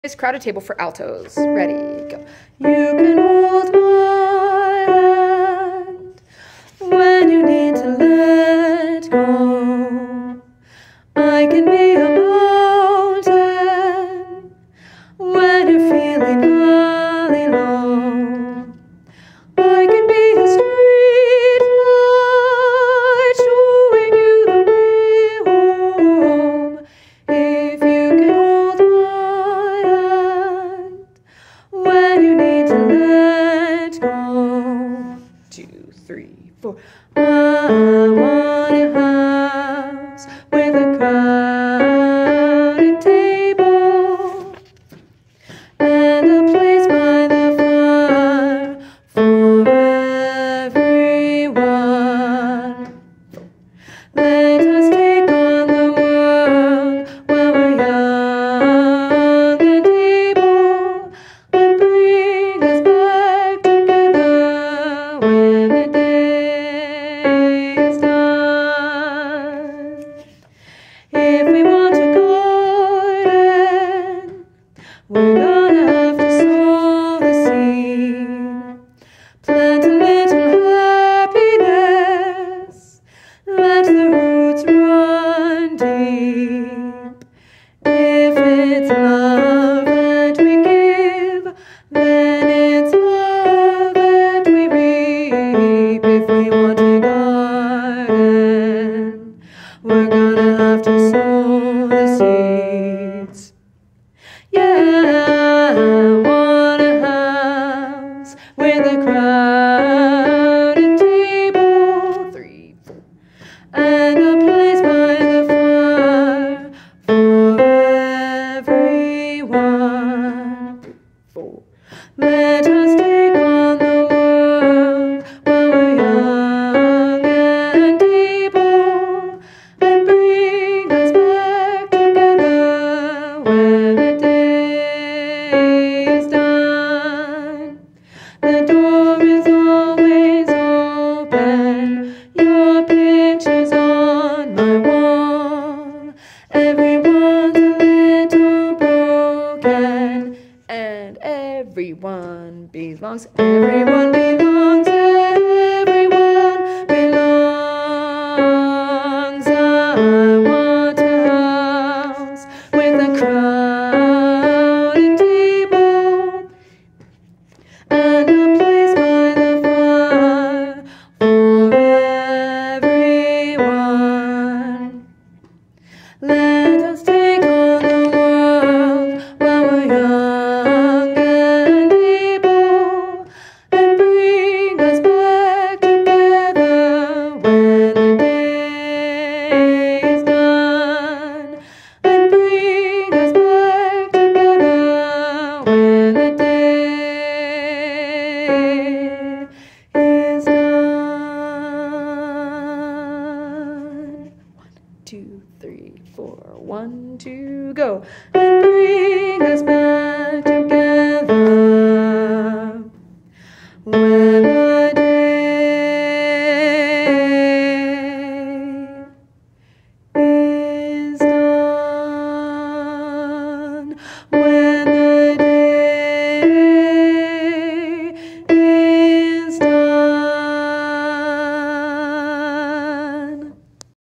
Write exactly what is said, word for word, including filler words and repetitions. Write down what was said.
This crowded table for altos. Ready, go. You can hold my hand when you need to let go. I can be a mountain when you're feeling really low. I can be a street light showing you the way home. If you can hold my hand when you need to let go. Two, three, four. I want a house with a crowded table and a place by the fire for everyone. Let us take on the world while we're young and able, and bring us back together when the day is done. If we want a garden, we're gonna have to sow the seed, plant a little happiness, let the roots run deep. If it's love that we give, then it's love that we reap. If we want a garden, we're gonna have to sow the seeds. Yeah, I want a house with a crowded table, three, four, and a place by the fire for everyone, four. Let us take on the world while we're young and able, and bring us back together when the day is done. The door is always open, your picture's on my wall. Everyone's a little broken, and everyone belongs. Everyone belongs, everyone belongs. I want a house with a crowded table and a place by the fire for everyone. Let us take on the world while we're young and able, and bring us back together when the day is done, and bring us back together when the day is done. One, two, three, four. One, two, go. And bring us back together.